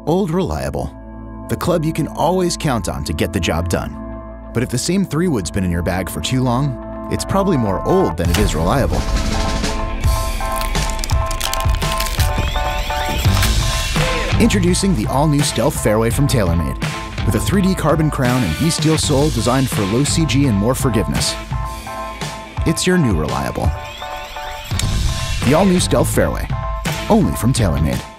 Old Reliable, the club you can always count on to get the job done. But if the same 3-wood's been in your bag for too long, it's probably more old than it is reliable. Introducing the all-new Stealth Fairway from TaylorMade, with a 3D carbon crown and V-steel sole designed for low CG and more forgiveness. It's your new reliable. The all-new Stealth Fairway, only from TaylorMade.